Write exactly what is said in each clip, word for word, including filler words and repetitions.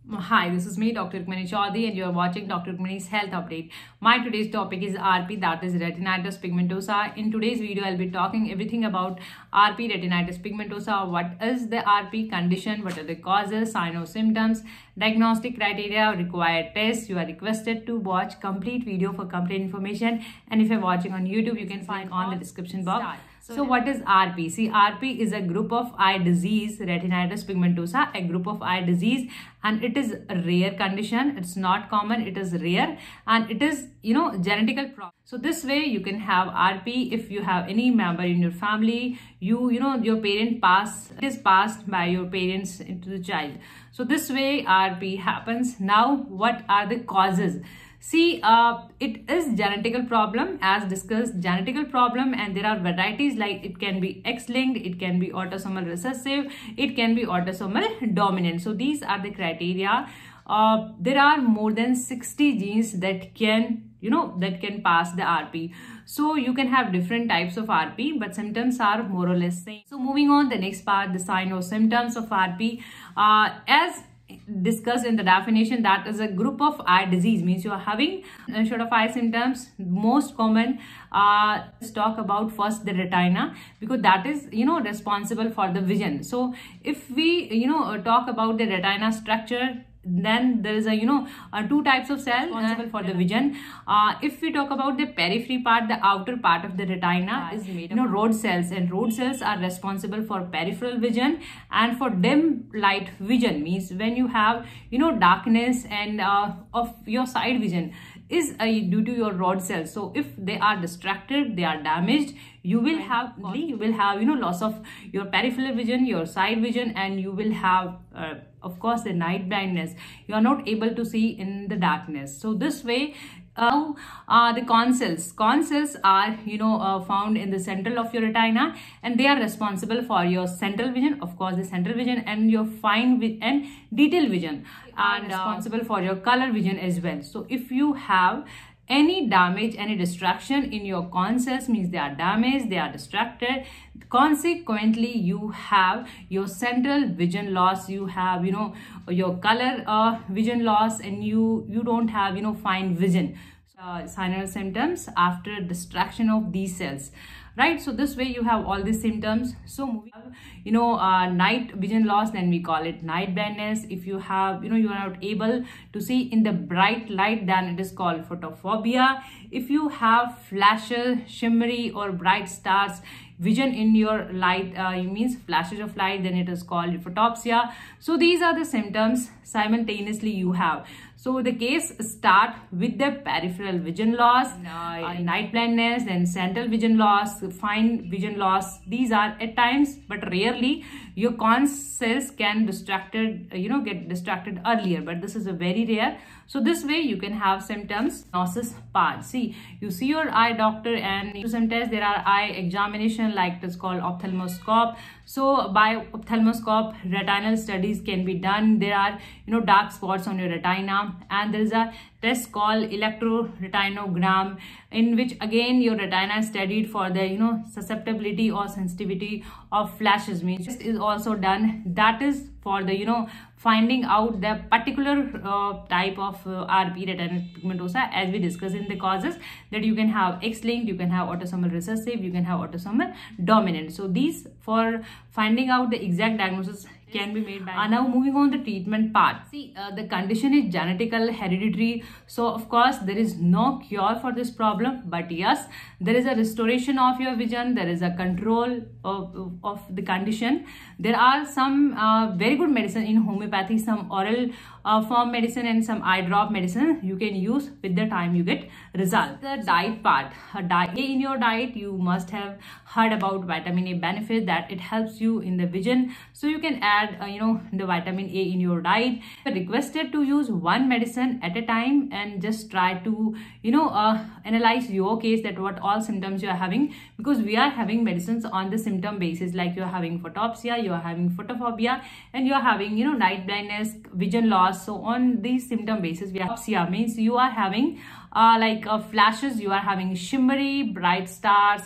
Hi, this is me, Doctor Rukmini Chaudhary, and you are watching Doctor Rukmini's Health Update. My today's topic is R P, that is retinitis pigmentosa. In today's video, I'll be talking everything about R P, retinitis pigmentosa. What is the R P condition? What are the causes, signs or symptoms, diagnostic criteria, required tests? You are requested to watch complete video for complete information. And if you're watching on YouTube, you can find on the description box. So, so what is R P? See, R P is a group of eye disease, retinitis pigmentosa, a group of eye disease, and it is a rare condition. It's not common, it is rare, and it is, you know, genetical problem. So this way you can have R P if you have any member in your family, you, you know, your parent pass, it is passed by your parents into the child. So this way R P happens. Now, what are the causes? See, uh, it is genetical problem as discussed, genetical problem, and there are varieties like it can be X-linked, it can be autosomal recessive, it can be autosomal dominant. So these are the criteria. Uh, there are more than sixty genes that can, you know, that can pass the R P. So you can have different types of R P, but symptoms are more or less same. So moving on, the next part, the sign or symptoms of R P. Uh, as discussed in the definition, that is a group of eye disease, means you are having a sort of eye symptoms. Most common, uh let's talk about first the retina, because that is, you know, responsible for the vision. So if we, you know, talk about the retina structure, then there is a, you know, uh, two types of cells responsible for the vision. Uh, if we talk about the periphery part, the outer part of the retina is made, you know, rod cells, and rod cells are responsible for peripheral vision and for dim light vision, means when you have, you know, darkness and uh, of your side vision is uh, due to your rod cells. So if they are distracted, they are damaged, you will have you will have, you know, loss of your peripheral vision, your side vision, and you will have uh, of course the night blindness. You are not able to see in the darkness. So this way, uh, uh, the cone cells. Cone cells are, you know, uh, found in the central of your retina, and they are responsible for your central vision, of course the central vision, and your fine vi and detailed vision, and responsible for your color vision as well. So if you have any damage, any distraction in your cone cells, means they are damaged, they are distracted. Consequently, you have your central vision loss, you have, you know, your color uh, vision loss, and you you don't have, you know, fine vision. Uh, signs and symptoms after distraction of these cells, right? So this way you have all these symptoms. So moving, you know, uh, night vision loss, then we call it night blindness. If you have, you know, you are not able to see in the bright light, then it is called photophobia. If you have flashes, shimmery or bright stars vision in your light, uh, it means flashes of light, then it is called photopsia. So these are the symptoms simultaneously you have. So the case start with the peripheral vision loss, uh, night blindness, then central vision loss, fine vision loss. These are at times, but rarely, your cone cells can distracted, you know, get distracted earlier, but this is a very rare. So this way you can have symptoms. Diagnosis part. See, you see your eye doctor, and sometimes there are eye examination like it is called ophthalmoscope. So by ophthalmoscope, retinal studies can be done. There are, you know, dark spots on your retina, and there is a test called electroretinogram, in which again your retina is studied for the, you know, susceptibility or sensitivity of flashes, means this is also done. That is for the, you know, finding out the particular uh, type of uh, R P, retinitis pigmentosa, as we discussed in the causes, that you can have X-linked, you can have autosomal recessive, you can have autosomal dominant. So these, for finding out the exact diagnosis, can be made by. Uh, now moving on the treatment part. See, uh, the condition is genetical, hereditary. So of course there is no cure for this problem, but yes, there is a restoration of your vision, there is a control of, of the condition. There are some uh, very good medicine in homeopathy, some oral uh, form medicine and some eye drop medicine you can use. With the time you get result. The diet part. A diet in your diet, you must have heard about vitamin A benefit, that it helps you in the vision. So you can add, uh, you know, the vitamin A in your diet. You're requested to use one medicine at a time, and just try to, you know, uh, analyze your case, that what all symptoms you are having, because we are having medicines on the symptom basis, like you are having photopsia, you are having photophobia, and you are having, you know, night blindness, vision loss. So on these symptom basis, we have photopsia, means you are having uh, like uh, flashes, you are having shimmery bright stars,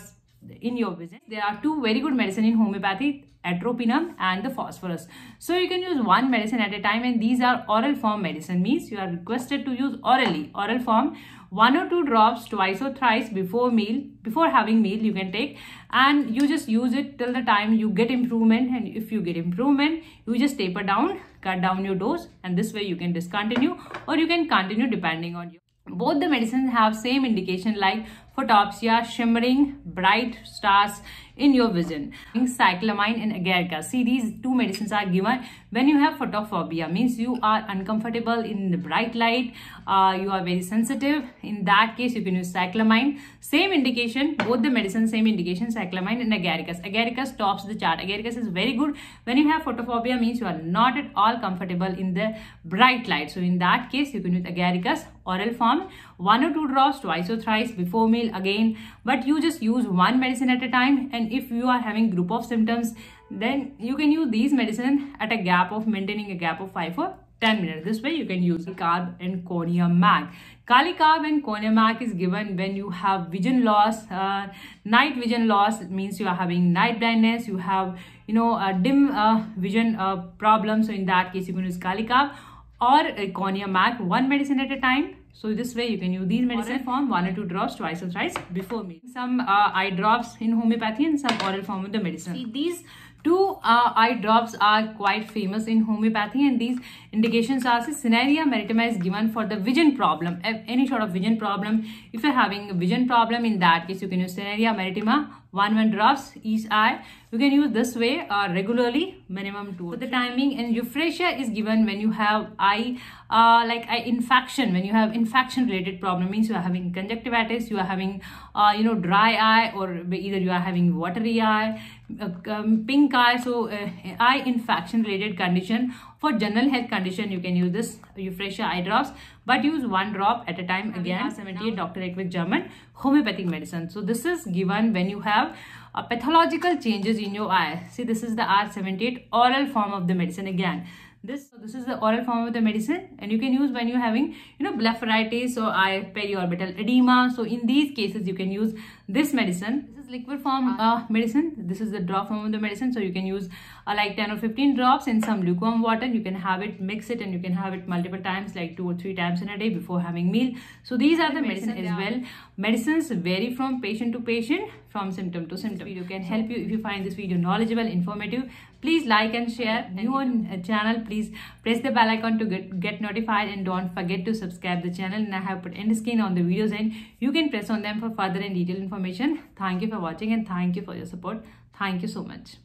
in your vision. There are two very good medicine in homeopathy, atropinum and the phosphorus. So you can use one medicine at a time, and these are oral form medicine, means you are requested to use orally, oral form, one or two drops twice or thrice before meal, before having meal you can take, and you just use it till the time you get improvement. And if you get improvement, you just taper down, cut down your dose, and this way you can discontinue or you can continue depending on you. Both the medicines have same indication like photopsia, shimmering bright stars in your vision. Cyclamine and agaricus. See, these two medicines are given when you have photophobia, means you are uncomfortable in the bright light, uh, you are very sensitive. In that case, you can use cyclamine. Same indication, both the medicines same indication, cyclamine and agaricus. Agaricus tops the chart. Agaricus is very good when you have photophobia, means you are not at all comfortable in the bright light. So in that case, you can use agaricus, oral form, one or two drops twice or thrice before meal again, but you just use one medicine at a time. And if you are having group of symptoms, then you can use these medicine at a gap of maintaining a gap of five or ten minutes. This way you can use Carb and Coniamac. Calicarb and Coniamac is given when you have vision loss, uh, night vision loss, means you are having night blindness, you have, you know, a dim uh, vision uh, problem. So in that case, you can use Calicarb or uh, Coniamac, one medicine at a time. So this way you can use these medicine form, one or two drops twice or thrice before meal. Some uh, eye drops in homeopathy and some oral form of the medicine. See, these two uh, eye drops are quite famous in homeopathy, and these indications are Cineraria maritima is given for the vision problem, any sort of vision problem. If you're having a vision problem, in that case you can use Cineraria maritima, one one drops each eye. You can use this way uh, regularly, minimum two. For the timing, and Euphrasia is given when you have eye uh, like eye infection, when you have infection related problem, means you are having conjunctivitis, you are having uh, you know dry eye, or either you are having watery eye, uh, um, pink eye. So uh, eye infection related condition. For general health condition, you can use this Euphrasia eye drops, but use one drop at a time. Again, seventy-eight Doctor Ekvik German homeopathic medicine. So this is given when you have uh, pathological changes in your eye. See, this is the R seventy-eight oral form of the medicine. Again, this so this is the oral form of the medicine, and you can use when you're having, you know, blepharitis or eye periorbital edema. So in these cases, you can use this medicine. This is liquid form uh, medicine. This is the drop form of the medicine. So you can use uh, like ten or fifteen drops in some lukewarm water. You can have it, mix it, and you can have it multiple times, like two or three times in a day before having meal. So these are the medicine as well. Medicines vary from patient to patient, from symptom to symptom. This video can help you. If you find this video knowledgeable, informative, please like and share. New on a channel, please press the bell icon to get, get notified, and don't forget to subscribe the channel. And I have put end screen on the videos, and you can press on them for further and detailed information. Thank you for watching, and thank you for your support. Thank you so much.